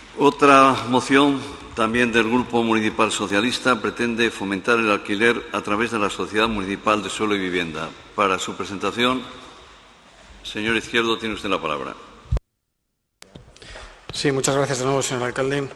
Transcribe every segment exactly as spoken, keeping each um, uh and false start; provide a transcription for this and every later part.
Otra moción, también del Grupo Municipal Socialista, pretende fomentar el alquiler a través de la Sociedad Municipal de Suelo y Vivienda. Para su presentación, señor Izquierdo, tiene usted la palabra. Sí, muchas gracias de nuevo, señor alcalde.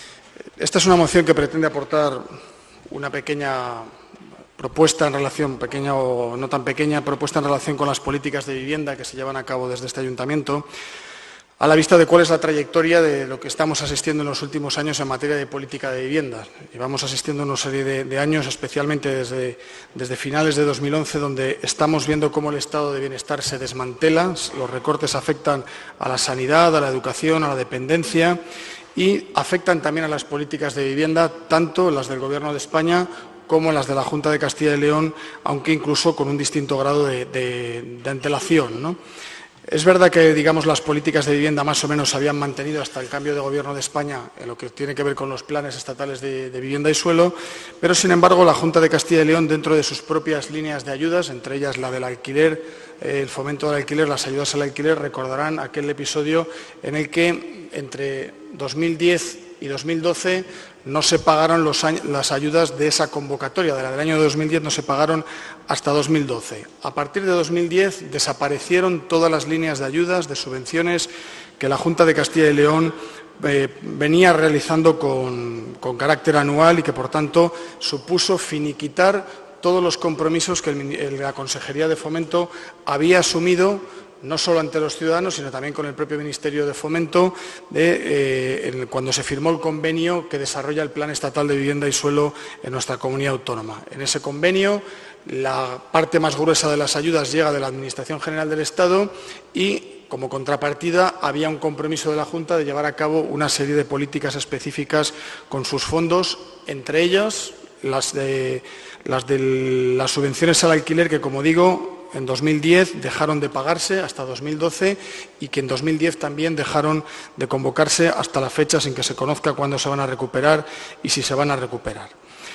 Esta es una moción que pretende aportar una pequeña propuesta en relación, pequeña o no tan pequeña, propuesta en relación con las políticas de vivienda que se llevan a cabo desde este ayuntamiento, a la vista de cuál es la trayectoria de lo que estamos asistiendo en los últimos años en materia de política de vivienda. Llevamos asistiendo a una serie de, de años, especialmente desde, desde finales de dos mil once, donde estamos viendo cómo el estado de bienestar se desmantela, los recortes afectan a la sanidad, a la educación, a la dependencia y afectan también a las políticas de vivienda, tanto las del Gobierno de España como las de la Junta de Castilla y León, aunque incluso con un distinto grado de, de, de antelación, ¿no? Es verdad que, digamos, las políticas de vivienda más o menos se habían mantenido hasta el cambio de Gobierno de España en lo que tiene que ver con los planes estatales de, de vivienda y suelo, pero, sin embargo, la Junta de Castilla y León, dentro de sus propias líneas de ayudas, entre ellas la del alquiler, eh, el fomento del alquiler, las ayudas al alquiler, recordarán aquel episodio en el que entre dos mil diez y dos mil doce no se pagaron los años, las ayudas de esa convocatoria, de la del año dos mil diez no se pagaron hasta dos mil doce. A partir de dos mil diez desaparecieron todas las líneas de ayudas, de subvenciones que la Junta de Castilla y León eh, venía realizando con, con carácter anual y que, por tanto, supuso finiquitar todos los compromisos que el, el, la Consejería de Fomento había asumido, no solo ante los ciudadanos, sino también con el propio Ministerio de Fomento, de, eh, en, cuando se firmó el convenio que desarrolla el Plan Estatal de Vivienda y Suelo en nuestra comunidad autónoma. En ese convenio, la parte más gruesa de las ayudas llega de la Administración General del Estado y, como contrapartida, había un compromiso de la Junta de llevar a cabo una serie de políticas específicas con sus fondos, entre ellas las de, las, de las subvenciones al alquiler que, como digo, en dos mil diez dejaron de pagarse hasta dos mil doce y que en dos mil diez también dejaron de convocarse hasta la fecha sin que se conozca cuándo se van a recuperar y si se van a recuperar.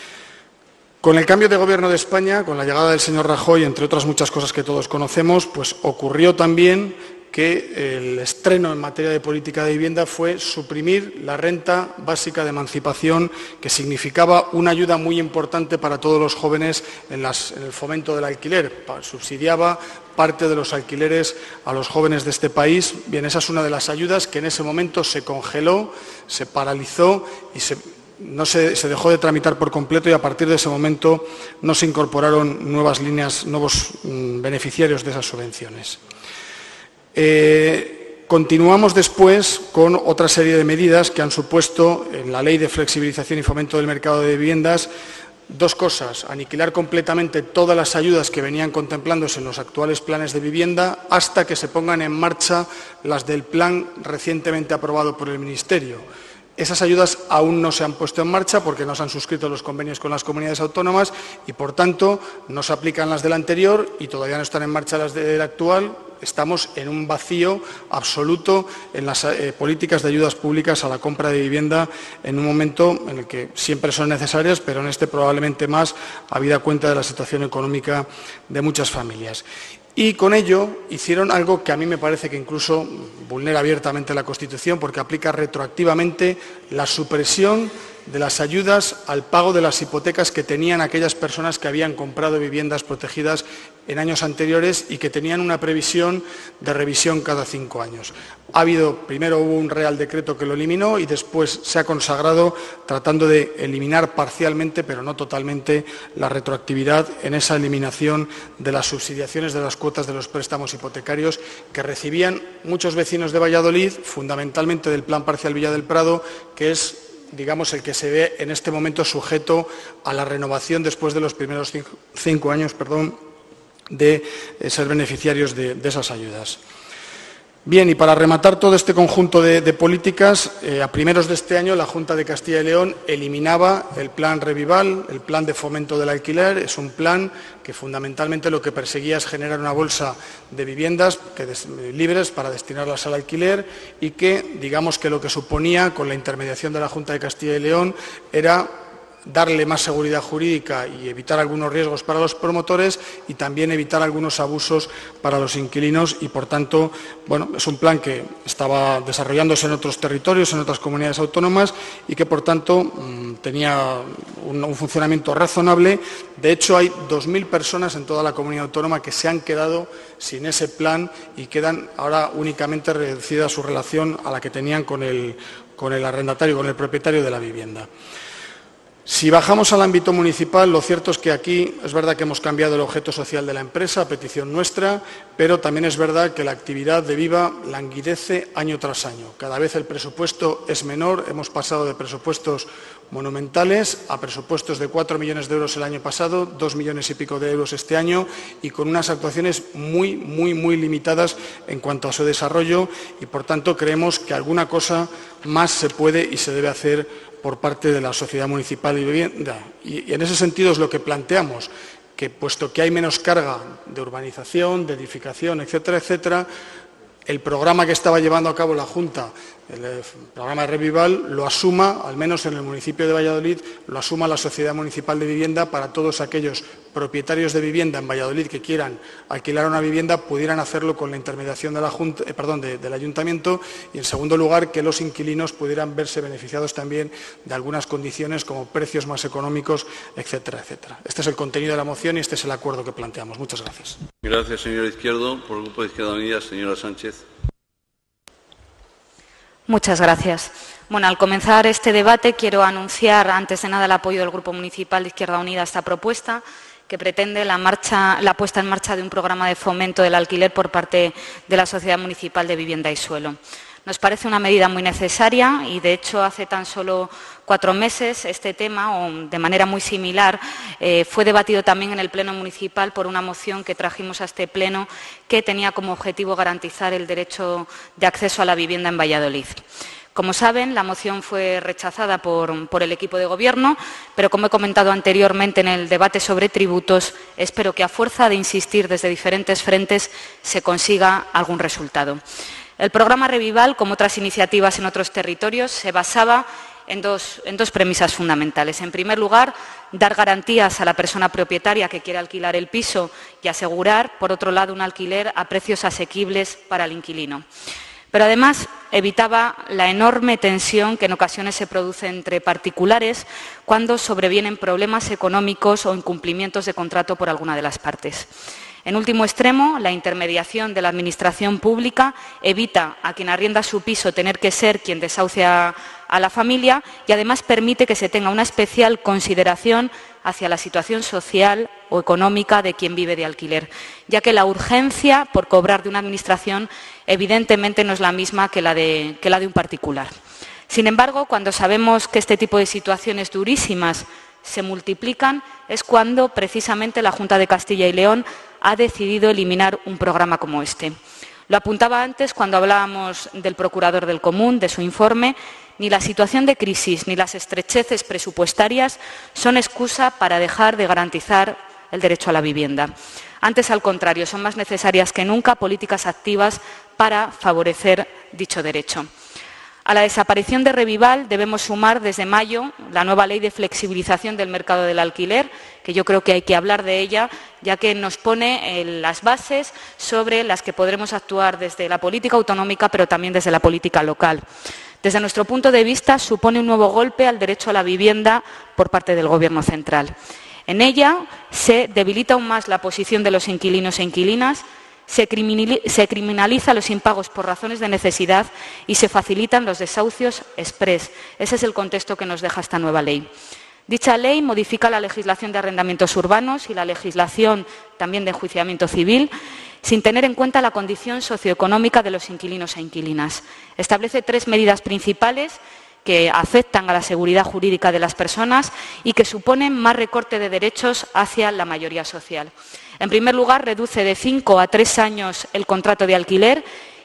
Con el cambio de Gobierno de España, con la llegada del señor Rajoy, entre otras muchas cosas que todos conocemos, pues ocurrió también que el estreno en materia de política de vivienda fue suprimir la renta básica de emancipación, que significaba una ayuda muy importante para todos los jóvenes en, las, en el fomento del alquiler. Subsidiaba parte de los alquileres a los jóvenes de este país. Bien, esa es una de las ayudas que en ese momento se congeló, se paralizó y se, no se, se dejó de tramitar por completo, y a partir de ese momento no se incorporaron nuevas líneas, nuevos mmm, beneficiarios de esas subvenciones. Eh, continuamos después con otra serie de medidas que han supuesto en la Ley de Flexibilización y Fomento del Mercado de Viviendas dos cosas: aniquilar completamente todas las ayudas que venían contemplándose en los actuales planes de vivienda hasta que se pongan en marcha las del plan recientemente aprobado por el Ministerio. Esas ayudas aún no se han puesto en marcha porque no se han suscrito los convenios con las comunidades autónomas y, por tanto, no se aplican las del anterior y todavía no están en marcha las del actual. Estamos en un vacío absoluto en las eh, políticas de ayudas públicas a la compra de vivienda, en un momento en el que siempre son necesarias, pero en este probablemente más, habida cuenta de la situación económica de muchas familias. Y con ello hicieron algo que a mí me parece que incluso vulnera abiertamente la Constitución, porque aplica retroactivamente la supresión de las ayudas al pago de las hipotecas que tenían aquellas personas que habían comprado viviendas protegidas en años anteriores y que tenían una previsión de revisión cada cinco años. Ha habido, primero hubo un Real Decreto que lo eliminó y después se ha consagrado tratando de eliminar parcialmente, pero no totalmente, la retroactividad en esa eliminación de las subsidiaciones de las cuotas de los préstamos hipotecarios que recibían muchos vecinos de Valladolid, fundamentalmente del Plan Parcial Villa del Prado, que es, digamos, el que se ve en este momento sujeto a la renovación después de los primeros cinco, cinco años perdón, de ser beneficiarios de, de esas ayudas. Bien, y para rematar todo este conjunto de, de políticas, eh, a primeros de este año la Junta de Castilla y León eliminaba el Plan Revival, el Plan de Fomento del Alquiler. Es un plan que fundamentalmente lo que perseguía es generar una bolsa de viviendas que des, libres para destinarlas al alquiler y que, digamos que lo que suponía con la intermediación de la Junta de Castilla y León era darle más seguridad jurídica y evitar algunos riesgos para los promotores y también evitar algunos abusos para los inquilinos y, por tanto, bueno, es un plan que estaba desarrollándose en otros territorios, en otras comunidades autónomas y que, por tanto, tenía un, un funcionamiento razonable. De hecho, hay dos mil personas en toda la comunidad autónoma que se han quedado sin ese plan y quedan ahora únicamente reducida su relación a la que tenían con el, con el arrendatario, con el propietario de la vivienda. Si bajamos al ámbito municipal, lo cierto es que aquí es verdad que hemos cambiado el objeto social de la empresa, a petición nuestra, pero también es verdad que la actividad de Viva languidece año tras año. Cada vez el presupuesto es menor, hemos pasado de presupuestos monumentales a presupuestos de cuatro millones de euros el año pasado, dos millones y pico de euros este año y con unas actuaciones muy, muy, muy limitadas en cuanto a su desarrollo y, por tanto, creemos que alguna cosa más se puede y se debe hacer por parte de la Sociedad Municipal de Vivienda. Y, y en ese sentido es lo que planteamos, que puesto que hay menos carga de urbanización, de edificación, etcétera, etcétera, el programa que estaba llevando a cabo la Junta, el programa de Revival, lo asuma, al menos en el municipio de Valladolid, lo asuma la Sociedad Municipal de Vivienda para todos aquellos propietarios de vivienda en Valladolid que quieran alquilar una vivienda, pudieran hacerlo con la intermediación de la Junta, eh, perdón, de, del Ayuntamiento y, en segundo lugar, que los inquilinos pudieran verse beneficiados también de algunas condiciones como precios más económicos, etcétera, etcétera. Este es el contenido de la moción y este es el acuerdo que planteamos. Muchas gracias. Gracias, señor Izquierdo. Por el Grupo de Izquierda Unida, señora Sánchez. Muchas gracias. Bueno, al comenzar este debate quiero anunciar, antes de nada, el apoyo del Grupo Municipal de Izquierda Unida a esta propuesta, que pretende la, marcha, la puesta en marcha de un programa de fomento del alquiler por parte de la Sociedad Municipal de Vivienda y Suelo. Nos parece una medida muy necesaria y, de hecho, hace tan solo cuatro meses este tema, o de manera muy similar, eh, fue debatido también en el Pleno Municipal por una moción que trajimos a este Pleno que tenía como objetivo garantizar el derecho de acceso a la vivienda en Valladolid. Como saben, la moción fue rechazada por, por el equipo de Gobierno, pero, como he comentado anteriormente en el debate sobre tributos, espero que, a fuerza de insistir desde diferentes frentes, se consiga algún resultado. El programa Revival, como otras iniciativas en otros territorios, se basaba en dos, en dos premisas fundamentales. En primer lugar, dar garantías a la persona propietaria que quiere alquilar el piso y asegurar, por otro lado, un alquiler a precios asequibles para el inquilino. Pero, además, evitaba la enorme tensión que en ocasiones se produce entre particulares cuando sobrevienen problemas económicos o incumplimientos de contrato por alguna de las partes. En último extremo, la intermediación de la Administración pública evita a quien arrienda su piso tener que ser quien desahucie a, a la familia y, además, permite que se tenga una especial consideración hacia la situación social o económica de quien vive de alquiler, ya que la urgencia por cobrar de una Administración evidentemente no es la misma que la de, que la de un particular. Sin embargo, cuando sabemos que este tipo de situaciones durísimas se multiplican, es cuando precisamente la Junta de Castilla y León ha decidido eliminar un programa como este. Lo apuntaba antes cuando hablábamos del Procurador del Común, de su informe. Ni la situación de crisis ni las estrecheces presupuestarias son excusa para dejar de garantizar el derecho a la vivienda. Antes, al contrario, son más necesarias que nunca políticas activas para favorecer dicho derecho. A la desaparición de Revival debemos sumar desde mayo la nueva ley de flexibilización del mercado del alquiler, que yo creo que hay que hablar de ella, ya que nos pone eh, las bases sobre las que podremos actuar desde la política autonómica, pero también desde la política local. Desde nuestro punto de vista, supone un nuevo golpe al derecho a la vivienda por parte del Gobierno central. En ella se debilita aún más la posición de los inquilinos e inquilinas, se criminaliza los impagos por razones de necesidad y se facilitan los desahucios exprés. Ese es el contexto que nos deja esta nueva ley. Dicha ley modifica la legislación de arrendamientos urbanos y la legislación también de enjuiciamiento civil, sin tener en cuenta la condición socioeconómica de los inquilinos e inquilinas. Establece tres medidas principales que afectan a la seguridad jurídica de las personas y que suponen más recorte de derechos hacia la mayoría social. En primer lugar, reduce de cinco a tres años el contrato de alquiler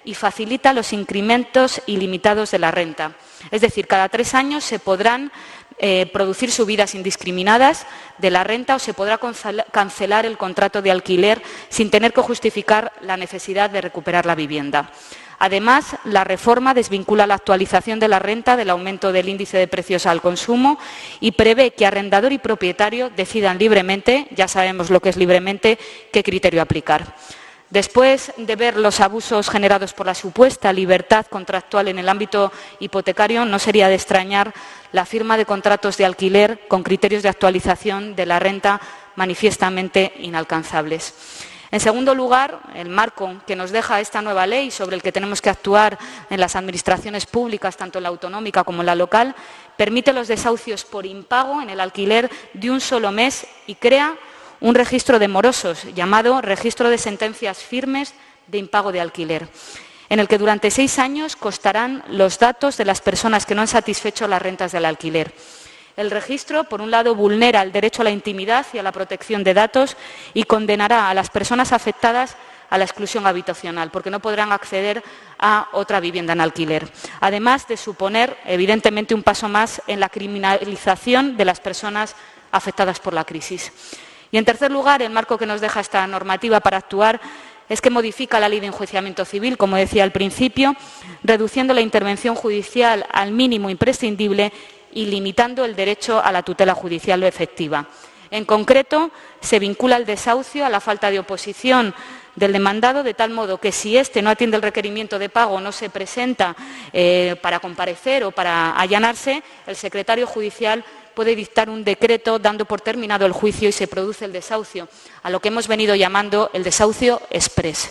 y facilita los incrementos ilimitados de la renta. Es decir, cada tres años se podrán eh, producir subidas indiscriminadas de la renta o se podrá cancelar el contrato de alquiler sin tener que justificar la necesidad de recuperar la vivienda. Además, la reforma desvincula la actualización de la renta del aumento del índice de precios al consumo y prevé que arrendador y propietario decidan libremente, ya sabemos lo que es libremente, qué criterio aplicar. Después de ver los abusos generados por la supuesta libertad contractual en el ámbito hipotecario, no sería de extrañar la firma de contratos de alquiler con criterios de actualización de la renta manifiestamente inalcanzables. En segundo lugar, el marco que nos deja esta nueva ley sobre el que tenemos que actuar en las administraciones públicas, tanto en la autonómica como en la local, permite los desahucios por impago en el alquiler de un solo mes y crea un registro de morosos llamado Registro de Sentencias Firmes de Impago de Alquiler, en el que durante seis años constarán los datos de las personas que no han satisfecho las rentas del alquiler. El registro, por un lado, vulnera el derecho a la intimidad y a la protección de datos y condenará a las personas afectadas a la exclusión habitacional, porque no podrán acceder a otra vivienda en alquiler, además de suponer, evidentemente, un paso más en la criminalización de las personas afectadas por la crisis. Y, en tercer lugar, el marco que nos deja esta normativa para actuar es que modifica la Ley de Enjuiciamiento Civil, como decía al principio, reduciendo la intervención judicial al mínimo imprescindible y limitando el derecho a la tutela judicial efectiva. En concreto, se vincula el desahucio a la falta de oposición del demandado, de tal modo que si éste no atiende el requerimiento de pago o no se presenta eh, para comparecer o para allanarse, el secretario judicial puede dictar un decreto dando por terminado el juicio y se produce el desahucio, a lo que hemos venido llamando el desahucio exprés.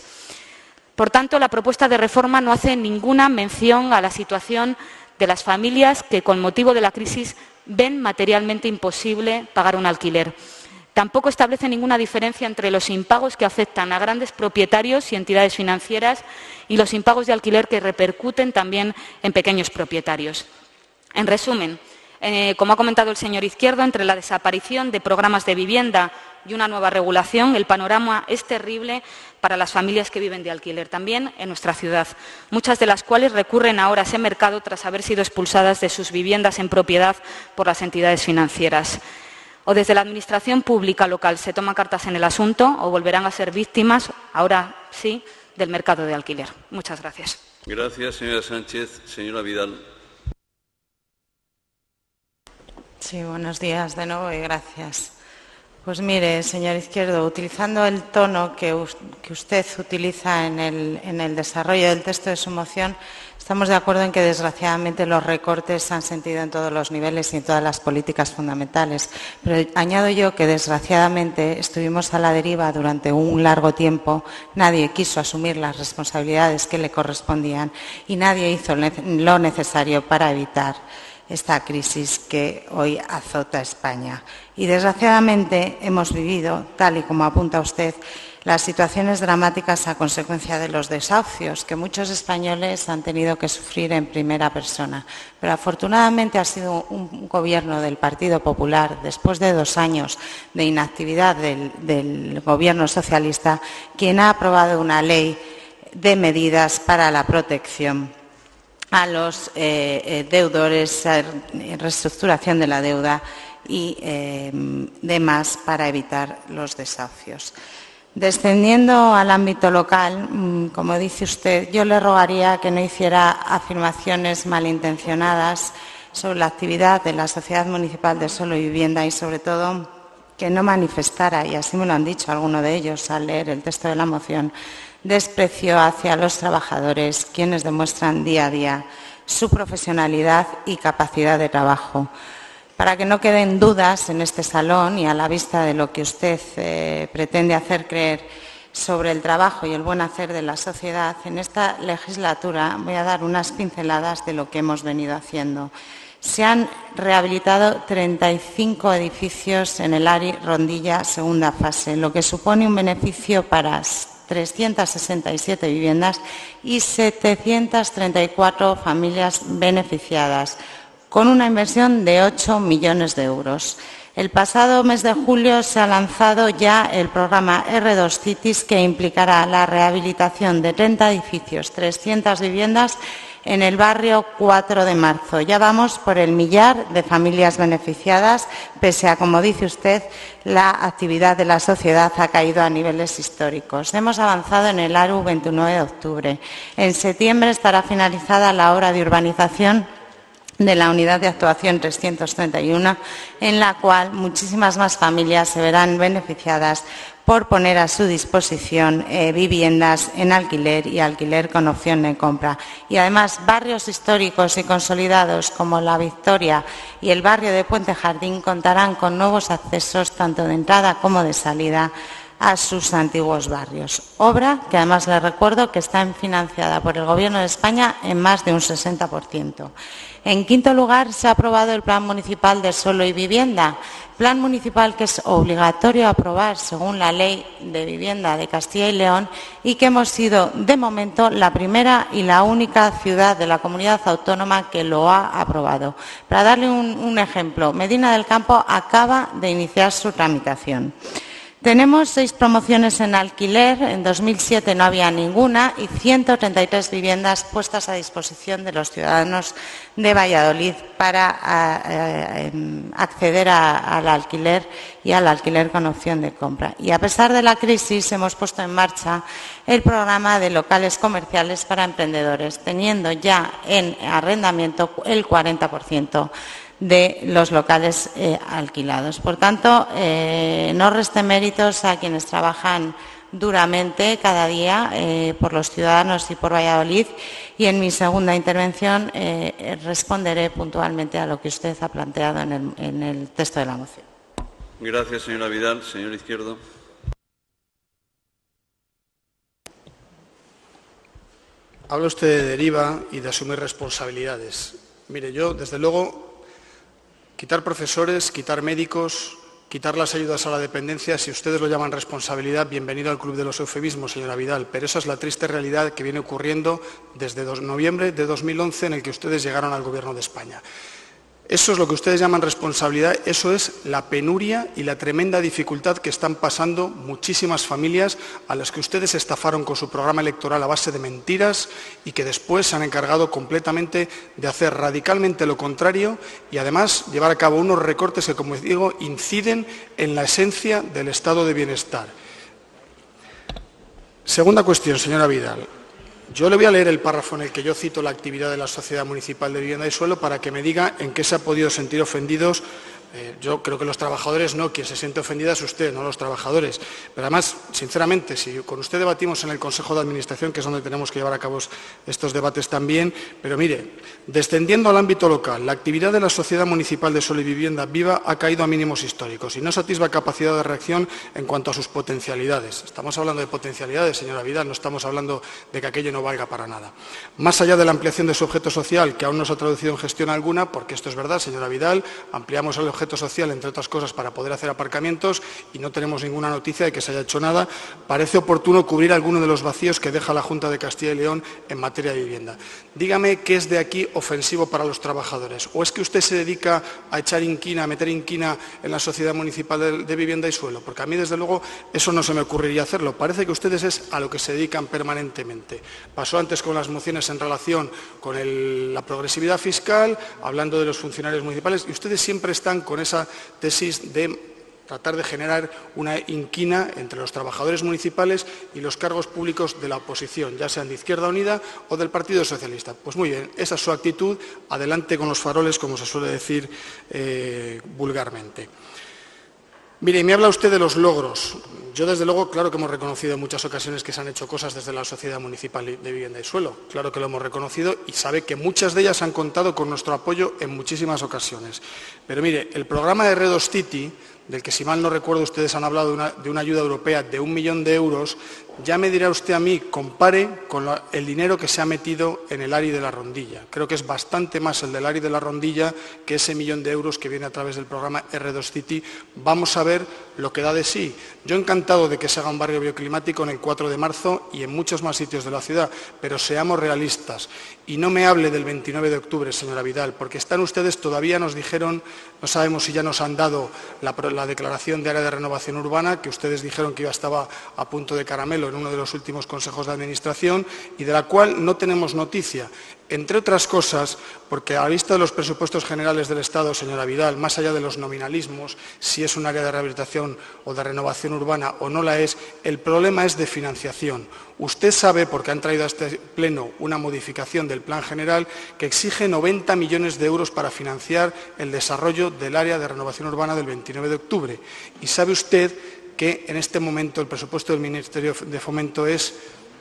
Por tanto, la propuesta de reforma no hace ninguna mención a la situación de las familias que, con motivo de la crisis, ven materialmente imposible pagar un alquiler. Tampoco establece ninguna diferencia entre los impagos que afectan a grandes propietarios y entidades financieras y los impagos de alquiler que repercuten también en pequeños propietarios. En resumen, Eh, como ha comentado el señor Izquierdo, entre la desaparición de programas de vivienda y una nueva regulación, el panorama es terrible para las familias que viven de alquiler, también en nuestra ciudad, muchas de las cuales recurren ahora a ese mercado tras haber sido expulsadas de sus viviendas en propiedad por las entidades financieras. O desde la Administración pública local se toman cartas en el asunto o volverán a ser víctimas, ahora sí, del mercado de alquiler. Muchas gracias. Gracias, señora Sánchez. Señora Vidal. Sí, buenos días de nuevo y gracias. Pues mire, señor Izquierdo, utilizando el tono que, que usted utiliza en el, en el desarrollo del texto de su moción, estamos de acuerdo en que desgraciadamente los recortes se han sentido en todos los niveles y en todas las políticas fundamentales. Pero añado yo que desgraciadamente estuvimos a la deriva durante un largo tiempo, nadie quiso asumir las responsabilidades que le correspondían y nadie hizo lo necesario para evitar esta crisis que hoy azota a España. Y desgraciadamente hemos vivido, tal y como apunta usted, las situaciones dramáticas a consecuencia de los desahucios que muchos españoles han tenido que sufrir en primera persona. Pero afortunadamente ha sido un gobierno del Partido Popular, después de dos años de inactividad del, del gobierno socialista, quien ha aprobado una ley de medidas para la protección a los eh, eh, deudores, a reestructuración de la deuda y eh, demás para evitar los desahucios. Descendiendo al ámbito local, como dice usted, yo le rogaría que no hiciera afirmaciones malintencionadas sobre la actividad de la Sociedad Municipal de Suelo y Vivienda y, sobre todo, que no manifestara, y así me lo han dicho algunos de ellos al leer el texto de la moción, desprecio hacia los trabajadores, quienes demuestran día a día su profesionalidad y capacidad de trabajo. Para que no queden dudas en este salón y a la vista de lo que usted eh, pretende hacer creer sobre el trabajo y el buen hacer de la sociedad, en esta legislatura voy a dar unas pinceladas de lo que hemos venido haciendo. Se han rehabilitado treinta y cinco edificios en el A R I Rondilla segunda fase, lo que supone un beneficio para trescientas sesenta y siete viviendas y setecientas treinta y cuatro familias beneficiadas, con una inversión de ocho millones de euros. El pasado mes de julio se ha lanzado ya el programa erre dos Cities, que implicará la rehabilitación de treinta edificios, trescientas viviendas en el barrio cuatro de marzo. Ya vamos por el millar de familias beneficiadas, pese a, como dice usted, la actividad de la sociedad ha caído a niveles históricos. Hemos avanzado en el ARU veintinueve de octubre. En septiembre estará finalizada la obra de urbanización de la Unidad de Actuación trescientos treinta y uno, en la cual muchísimas más familias se verán beneficiadas por poner a su disposición eh, viviendas en alquiler y alquiler con opción de compra. Y además, barrios históricos y consolidados como La Victoria y el barrio de Puente Jardín contarán con nuevos accesos tanto de entrada como de salida a sus antiguos barrios. Obra que además les recuerdo que está financiada por el Gobierno de España en más de un sesenta por ciento. En quinto lugar, se ha aprobado el Plan Municipal de Suelo y Vivienda, plan municipal que es obligatorio aprobar según la Ley de Vivienda de Castilla y León y que hemos sido, de momento, la primera y la única ciudad de la comunidad autónoma que lo ha aprobado. Para darle un, un ejemplo, Medina del Campo acaba de iniciar su tramitación. Tenemos seis promociones en alquiler, en dos mil siete no había ninguna, y ciento treinta y tres viviendas puestas a disposición de los ciudadanos de Valladolid para a, a, acceder a, al alquiler y al alquiler con opción de compra. Y a pesar de la crisis hemos puesto en marcha el programa de locales comerciales para emprendedores, teniendo ya en arrendamiento el cuarenta por ciento de los locales eh, alquilados. Por tanto, eh, no reste méritos a quienes trabajan duramente cada día eh, por los ciudadanos y por Valladolid, y en mi segunda intervención eh, responderé puntualmente a lo que usted ha planteado en el, en el texto de la moción. Gracias, señora Vidal. Señor Izquierdo. Habla usted de deriva y de asumir responsabilidades. Mire, yo, desde luego, quitar profesores, quitar médicos, quitar las ayudas a la dependencia, si ustedes lo llaman responsabilidad, bienvenido al club de los eufemismos, señora Vidal, pero esa es la triste realidad que viene ocurriendo desde noviembre de dos mil once, en el que ustedes llegaron al Gobierno de España. Eso es lo que ustedes llaman responsabilidad, eso es la penuria y la tremenda dificultad que están pasando muchísimas familias a las que ustedes estafaron con su programa electoral a base de mentiras y que después se han encargado completamente de hacer radicalmente lo contrario y además llevar a cabo unos recortes que, como digo, inciden en la esencia del estado de bienestar. Segunda cuestión, señora Vidal. Yo le voy a leer el párrafo en el que yo cito la actividad de la Sociedad Municipal de Vivienda y Suelo para que me diga en qué se ha podido sentir ofendidos. Eh, yo creo que los trabajadores no, quien se siente ofendida es usted, no los trabajadores. Pero además, sinceramente, si con usted debatimos en el Consejo de Administración, que es donde tenemos que llevar a cabo estos debates también, pero mire, descendiendo al ámbito local, la actividad de la Sociedad Municipal de Suelo y Vivienda Viva ha caído a mínimos históricos y no satisface capacidad de reacción en cuanto a sus potencialidades. Estamos hablando de potencialidades, señora Vidal, no estamos hablando de que aquello no valga para nada. Más allá de la ampliación de su objeto social, que aún no se ha traducido en gestión alguna, porque esto es verdad, señora Vidal, ampliamos el objeto social, entre otras cosas, para poder hacer aparcamientos y no tenemos ninguna noticia de que se haya hecho nada. Parece oportuno cubrir alguno de los vacíos que deja la Junta de Castilla y León en materia de vivienda. Dígame qué es de aquí ofensivo para los trabajadores. ¿O es que usted se dedica a echar inquina, a meter inquina en la Sociedad Municipal de, de Vivienda y Suelo? Porque a mí, desde luego, eso no se me ocurriría hacerlo. Parece que ustedes es a lo que se dedican permanentemente. Pasó antes con las mociones en relación con el, la progresividad fiscal, hablando de los funcionarios municipales, y ustedes siempre están con esa tesis de tratar de generar una inquina entre los trabajadores municipales y los cargos públicos de la oposición, ya sean de Izquierda Unida o del Partido Socialista. Pues muy bien, esa es su actitud, adelante con los faroles, como se suele decir eh, vulgarmente. Mire, me habla usted de los logros. Yo, desde luego, claro que hemos reconocido en muchas ocasiones que se han hecho cosas desde la Sociedad Municipal de Vivienda y Suelo. Claro que lo hemos reconocido y sabe que muchas de ellas han contado con nuestro apoyo en muchísimas ocasiones. Pero mire, el programa de erre dos City, del que, si mal no recuerdo, ustedes han hablado de una, de una ayuda europea de un millón de euros, ya me dirá usted a mí, compare con la, el dinero que se ha metido en el A R I de la Rondilla. Creo que es bastante más el del A R I de la Rondilla que ese millón de euros que viene a través del programa erre dos City. Vamos a ver lo que da de sí. Yo encantado de que se haga un barrio bioclimático en el cuatro de marzo y en muchos más sitios de la ciudad, pero seamos realistas. Y no me hable del veintinueve de octubre, señora Vidal, porque están ustedes, todavía nos dijeron, no sabemos si ya nos han dado la, la declaración de área de renovación urbana, que ustedes dijeron que ya estaba a punto de caramelo en uno de los últimos consejos de administración y de la cual no tenemos noticia. Entre otras cosas, porque a la vista de los presupuestos generales del Estado, señora Vidal, más allá de los nominalismos, si es un área de rehabilitación o de renovación urbana o no la es, el problema es de financiación. Usted sabe, porque han traído a este pleno una modificación del Plan General, que exige noventa millones de euros para financiar el desarrollo del área de renovación urbana del veintinueve de octubre. Y sabe usted que en este momento el presupuesto del Ministerio de Fomento es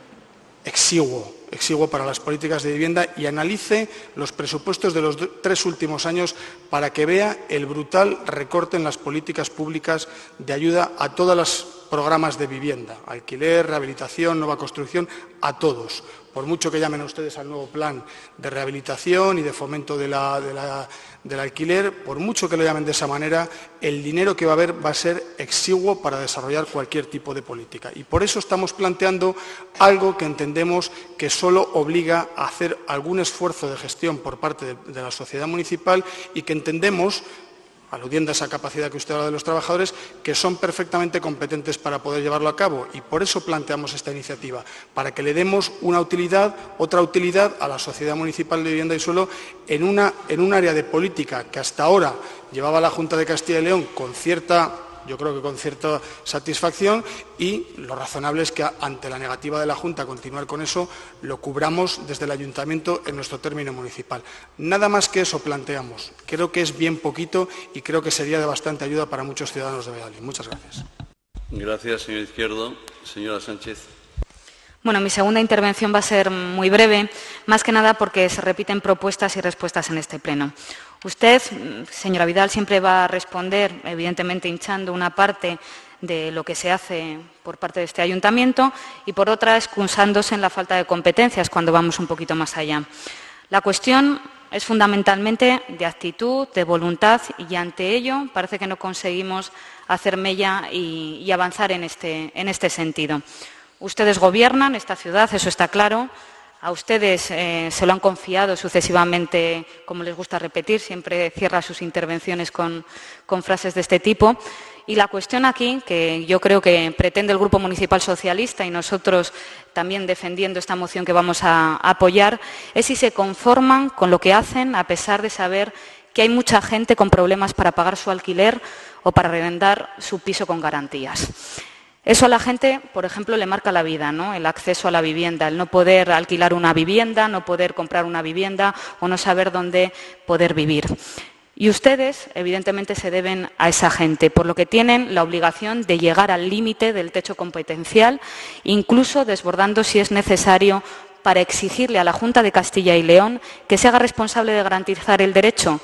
exiguo, exiguo para las políticas de vivienda, y analice los presupuestos de los tres últimos años para que vea el brutal recorte en las políticas públicas de ayuda a todos los programas de vivienda, alquiler, rehabilitación, nueva construcción, a todos. Por mucho que llamen ustedes al nuevo plan de rehabilitación y de fomento de la, de la, del alquiler, por mucho que lo llamen de esa manera, el dinero que va a haber va a ser exiguo para desarrollar cualquier tipo de política. Y por eso estamos planteando algo que entendemos que solo obliga a hacer algún esfuerzo de gestión por parte de, de la sociedad municipal y que entendemos, aludiendo a esa capacidad que usted habla de los trabajadores, que son perfectamente competentes para poder llevarlo a cabo. Y por eso planteamos esta iniciativa, para que le demos una utilidad, otra utilidad a la Sociedad Municipal de Vivienda y Suelo en, una, en un área de política que hasta ahora llevaba la Junta de Castilla y León con cierta, yo creo que con cierta satisfacción, y lo razonable es que ante la negativa de la Junta a continuar con eso, lo cubramos desde el Ayuntamiento en nuestro término municipal. Nada más que eso planteamos. Creo que es bien poquito y creo que sería de bastante ayuda para muchos ciudadanos de Valladolid. Muchas gracias. Gracias, señor Izquierdo. Señora Sánchez. Bueno, mi segunda intervención va a ser muy breve, más que nada porque se repiten propuestas y respuestas en este pleno. Usted, señora Vidal, siempre va a responder, evidentemente hinchando una parte de lo que se hace por parte de este ayuntamiento y por otra excusándose en la falta de competencias cuando vamos un poquito más allá. La cuestión es fundamentalmente de actitud, de voluntad, y ante ello parece que no conseguimos hacer mella y, y avanzar en este, en este sentido. Ustedes gobiernan esta ciudad, eso está claro. A ustedes eh, se lo han confiado sucesivamente, como les gusta repetir, siempre cierra sus intervenciones con, con frases de este tipo. Y la cuestión aquí, que yo creo que pretende el Grupo Municipal Socialista y nosotros también defendiendo esta moción que vamos a, a apoyar, es si se conforman con lo que hacen a pesar de saber que hay mucha gente con problemas para pagar su alquiler o para arrendar su piso con garantías. Eso a la gente, por ejemplo, le marca la vida, ¿no? El acceso a la vivienda, el no poder alquilar una vivienda, no poder comprar una vivienda o no saber dónde poder vivir. Y ustedes, evidentemente, se deben a esa gente, por lo que tienen la obligación de llegar al límite del techo competencial, incluso desbordando si es necesario para exigirle a la Junta de Castilla y León que se haga responsable de garantizar el derecho,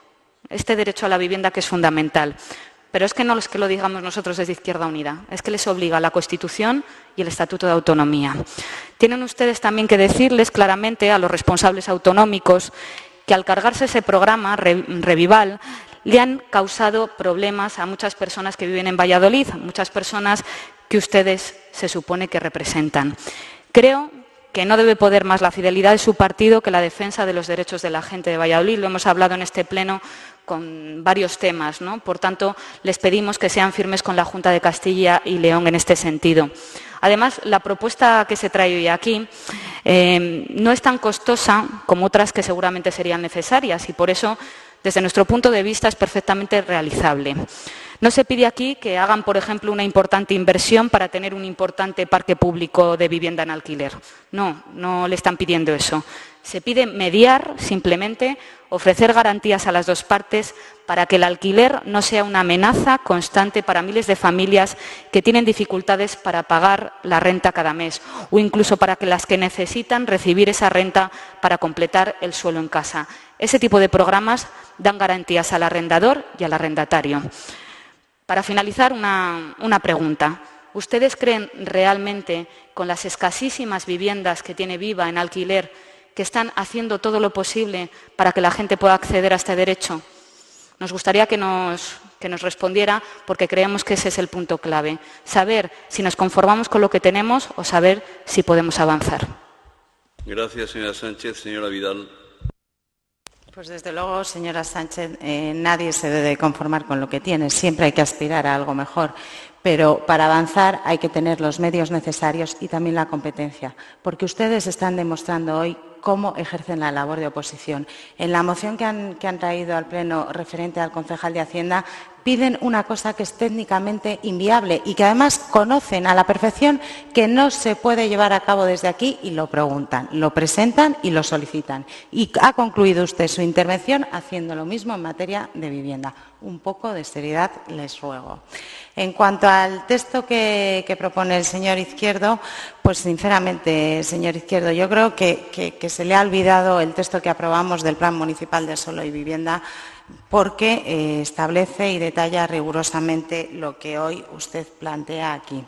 este derecho a la vivienda que es fundamental. Pero es que no es que lo digamos nosotros desde Izquierda Unida, es que les obliga la Constitución y el Estatuto de Autonomía. Tienen ustedes también que decirles claramente a los responsables autonómicos que al cargarse ese programa, Revival, le han causado problemas a muchas personas que viven en Valladolid, muchas personas que ustedes se supone que representan. Creo que no debe poder más la fidelidad de su partido que la defensa de los derechos de la gente de Valladolid. Lo hemos hablado en este pleno con varios temas, ¿no? Por tanto, les pedimos que sean firmes con la Junta de Castilla y León en este sentido. Además, la propuesta que se trae hoy aquí eh, no es tan costosa como otras que seguramente serían necesarias y por eso, desde nuestro punto de vista, es perfectamente realizable. No se pide aquí que hagan, por ejemplo, una importante inversión para tener un importante parque público de vivienda en alquiler. No, no le están pidiendo eso. Se pide mediar, simplemente, ofrecer garantías a las dos partes para que el alquiler no sea una amenaza constante para miles de familias que tienen dificultades para pagar la renta cada mes o incluso para que las que necesitan recibir esa renta para completar el suelo en casa. Ese tipo de programas dan garantías al arrendador y al arrendatario. Para finalizar, una, una pregunta. ¿Ustedes creen realmente, con las escasísimas viviendas que tiene Viva en alquiler, que están haciendo todo lo posible para que la gente pueda acceder a este derecho? Nos gustaría que nos, que nos respondiera, porque creemos que ese es el punto clave. Saber si nos conformamos con lo que tenemos o saber si podemos avanzar. Gracias, señora Sánchez. Señora Vidal. Pues desde luego, señora Sánchez, eh, nadie se debe conformar con lo que tiene. Siempre hay que aspirar a algo mejor. Pero para avanzar hay que tener los medios necesarios y también la competencia, porque ustedes están demostrando hoy cómo ejercen la labor de oposición. En la moción que han, que han traído al Pleno referente al concejal de Hacienda, piden una cosa que es técnicamente inviable y que además conocen a la perfección que no se puede llevar a cabo desde aquí y lo preguntan, lo presentan y lo solicitan. Y ha concluido usted su intervención haciendo lo mismo en materia de vivienda. Un poco de seriedad les ruego. En cuanto al texto que, que propone el señor Izquierdo, pues sinceramente, señor Izquierdo, yo creo que, que, que se le ha olvidado el texto que aprobamos del Plan Municipal de Suelo y Vivienda, porque eh, establece y detalla rigurosamente lo que hoy usted plantea aquí.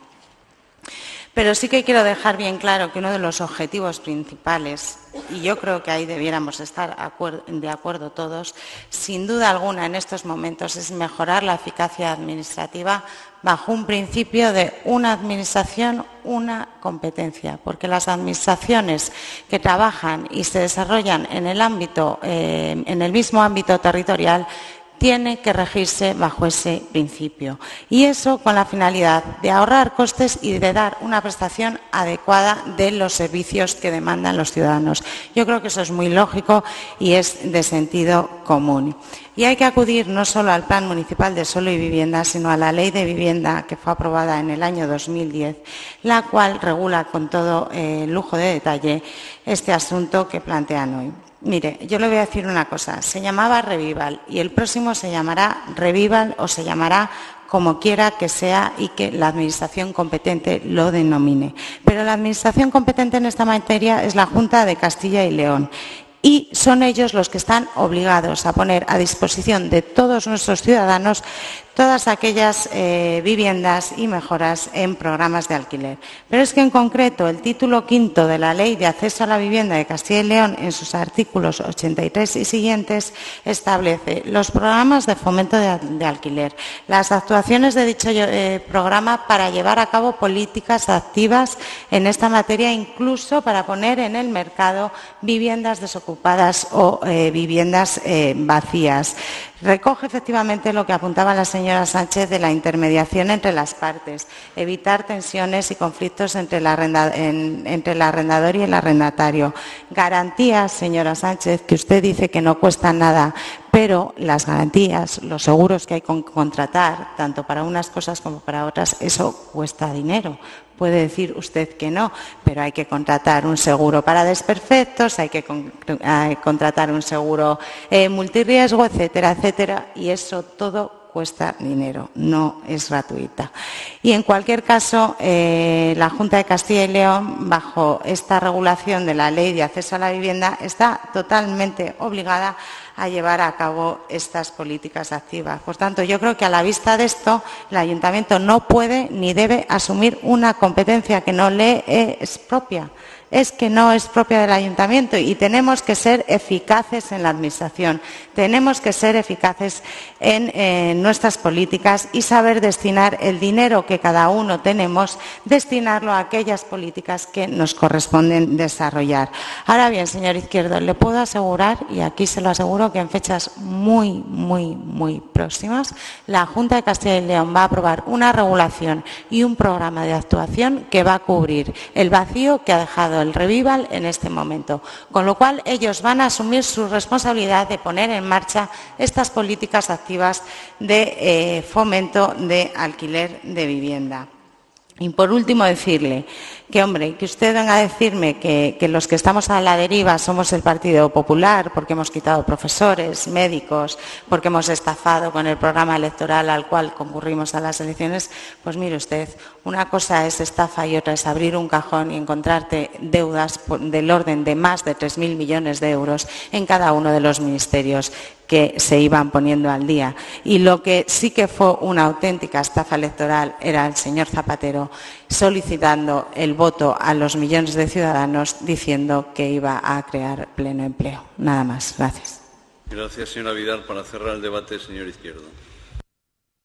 Pero sí que quiero dejar bien claro que uno de los objetivos principales, y yo creo que ahí debiéramos estar de acuerdo todos, sin duda alguna en estos momentos es mejorar la eficacia administrativa bajo un principio de una administración, una competencia, porque las administraciones que trabajan y se desarrollan en el ámbito, eh, en el mismo ámbito territorial, tiene que regirse bajo ese principio. Y eso con la finalidad de ahorrar costes y de dar una prestación adecuada de los servicios que demandan los ciudadanos. Yo creo que eso es muy lógico y es de sentido común. Y hay que acudir no solo al Plan Municipal de Suelo y Vivienda, sino a la Ley de Vivienda que fue aprobada en el año dos mil diez, la cual regula con todo eh, lujo de detalle este asunto que plantean hoy. Mire, yo le voy a decir una cosa, se llamaba Revival y el próximo se llamará Revival o se llamará como quiera que sea y que la Administración competente lo denomine. Pero la Administración competente en esta materia es la Junta de Castilla y León. Y son ellos los que están obligados a poner a disposición de todos nuestros ciudadanos todas aquellas eh, viviendas y mejoras en programas de alquiler. Pero es que en concreto el título quinto de la Ley de Acceso a la Vivienda de Castilla y León, en sus artículos ochenta y tres y siguientes, establece los programas de fomento de, de alquiler, las actuaciones de dicho eh, programa para llevar a cabo políticas activas en esta materia, incluso para poner en el mercado viviendas desocupadas o eh, viviendas eh, vacías. Recoge efectivamente lo que apuntaba la señora Sánchez de la intermediación entre las partes, evitar tensiones y conflictos entre el, arrenda, en, entre el arrendador y el arrendatario. Garantías, señora Sánchez, que usted dice que no cuestan nada, pero las garantías, los seguros que hay que contratar, tanto para unas cosas como para otras, eso cuesta dinero. Puede decir usted que no, pero hay que contratar un seguro para desperfectos, hay que con, eh, contratar un seguro eh, multirriesgo, etcétera, etcétera, y eso todo cuesta dinero, no es gratuita. Y en cualquier caso, eh, la Junta de Castilla y León, bajo esta regulación de la Ley de Acceso a la Vivienda, está totalmente obligada a llevar a cabo estas políticas activas. Por tanto, yo creo que a la vista de esto, el Ayuntamiento no puede ni debe asumir una competencia que no le es propia. Es que no es propia del Ayuntamiento y tenemos que ser eficaces en la Administración, tenemos que ser eficaces en eh, nuestras políticas y saber destinar el dinero que cada uno tenemos, destinarlo a aquellas políticas que nos corresponden desarrollar. Ahora bien, señor Izquierdo, le puedo asegurar, y aquí se lo aseguro, que en fechas muy, muy, muy próximas, la Junta de Castilla y León va a aprobar una regulación y un programa de actuación que va a cubrir el vacío que ha dejado el Revival en este momento, con lo cual ellos van a asumir su responsabilidad de poner en marcha estas políticas activas de eh, fomento de alquiler de vivienda. Y por último decirle que, hombre, que usted venga a decirme que, que los que estamos a la deriva somos el Partido Popular porque hemos quitado profesores, médicos, porque hemos estafado con el programa electoral al cual concurrimos a las elecciones, pues mire usted, una cosa es estafa y otra es abrir un cajón y encontrarte deudas del orden de más de tres mil millones de euros en cada uno de los ministerios que se iban poniendo al día. Y lo que sí que fue una auténtica estafa electoral era el señor Zapatero solicitando el voto a los millones de ciudadanos diciendo que iba a crear pleno empleo. Nada más. Gracias. Gracias, señora Vidal. Para cerrar el debate, señor Izquierdo.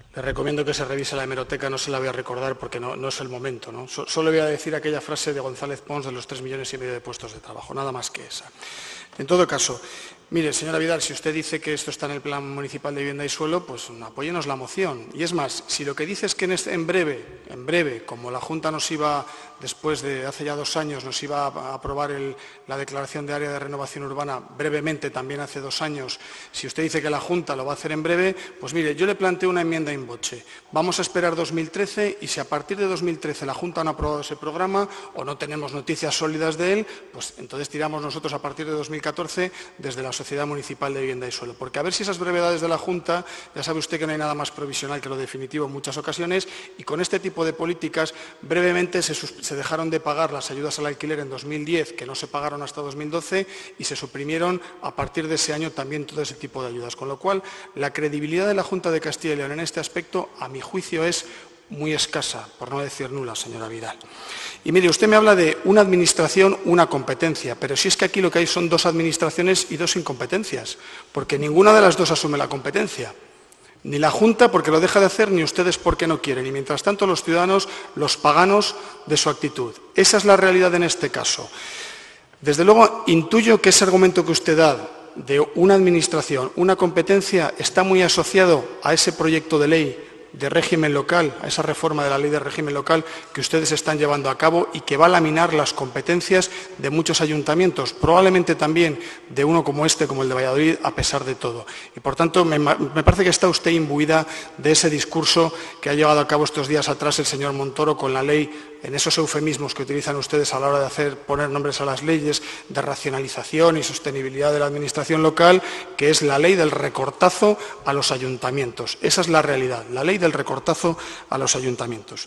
Le recomiendo que se revise la hemeroteca, no se la voy a recordar porque no, no es el momento, ¿no? So, solo voy a decir aquella frase de González Pons de los tres millones y medio de puestos de trabajo, nada más que esa. En todo caso, mire, señora Vidal, si usted dice que esto está en el Plan Municipal de Vivienda y Suelo, pues apóyenos la moción. Y es más, si lo que dice es que en, este, en breve, en breve, como la Junta nos iba, después de hace ya dos años, nos iba a aprobar el, la declaración de área de renovación urbana, brevemente, también hace dos años, si usted dice que la Junta lo va a hacer en breve, pues mire, yo le planteo una enmienda in voce. Vamos a esperar dos mil trece y si a partir de dos mil trece la Junta no ha aprobado ese programa o no tenemos noticias sólidas de él, pues entonces tiramos nosotros a partir de dos mil catorce desde la Sociedad Municipal de Vivienda y Suelo. Porque a ver si esas brevedades de la Junta, ya sabe usted que no hay nada más provisional que lo definitivo en muchas ocasiones, y con este tipo de políticas brevemente se, se dejaron de pagar las ayudas al alquiler en dos mil diez, que no se pagaron hasta dos mil doce, y se suprimieron a partir de ese año también todo ese tipo de ayudas. Con lo cual, la credibilidad de la Junta de Castilla y León en este aspecto, a mi juicio, es muy escasa, por no decir nula, señora Vidal. Y mire, usted me habla de una administración, una competencia, pero si es que aquí lo que hay son dos administraciones y dos incompetencias, porque ninguna de las dos asume la competencia. Ni la Junta porque lo deja de hacer, ni ustedes porque no quieren. Y mientras tanto los ciudadanos, los paganos de su actitud. Esa es la realidad en este caso. Desde luego, intuyo que ese argumento que usted da de una administración, una competencia, está muy asociado a ese proyecto de ley de régimen local, a esa reforma de la ley de régimen local que ustedes están llevando a cabo y que va a laminar las competencias de muchos ayuntamientos, probablemente también de uno como este, como el de Valladolid, a pesar de todo. Y, por tanto, me, me parece que está usted imbuida de ese discurso que ha llevado a cabo estos días atrás el señor Montoro con la ley, en esos eufemismos que utilizan ustedes a la hora de hacer, poner nombres a las leyes de racionalización y sostenibilidad de la administración local, que es la ley del recortazo a los ayuntamientos. Esa es la realidad, la ley del recortazo a los ayuntamientos.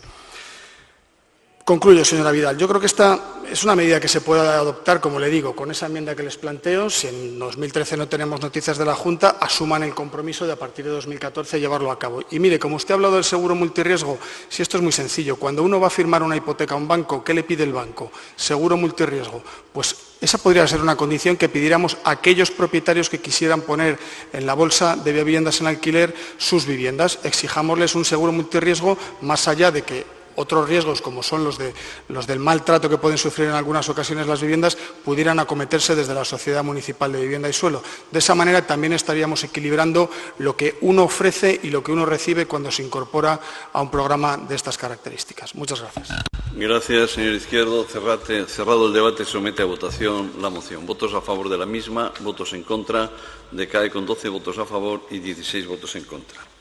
Concluyo, señora Vidal. Yo creo que esta es una medida que se puede adoptar, como le digo, con esa enmienda que les planteo. Si en dos mil trece no tenemos noticias de la Junta, asuman el compromiso de a partir de dos mil catorce llevarlo a cabo. Y mire, como usted ha hablado del seguro multirriesgo, si esto es muy sencillo. Cuando uno va a firmar una hipoteca a un banco, ¿qué le pide el banco? Seguro multirriesgo. Pues esa podría ser una condición que pidiéramos a aquellos propietarios que quisieran poner en la bolsa de viviendas en alquiler sus viviendas. Exijámosles un seguro multirriesgo más allá de que otros riesgos, como son los, de, los del maltrato que pueden sufrir en algunas ocasiones las viviendas, pudieran acometerse desde la Sociedad Municipal de Vivienda y Suelo. De esa manera también estaríamos equilibrando lo que uno ofrece y lo que uno recibe cuando se incorpora a un programa de estas características. Muchas gracias. Gracias, señor Izquierdo. Cerrate, cerrado el debate, somete a votación la moción. Votos a favor de la misma, votos en contra. Decae con doce votos a favor y dieciséis votos en contra.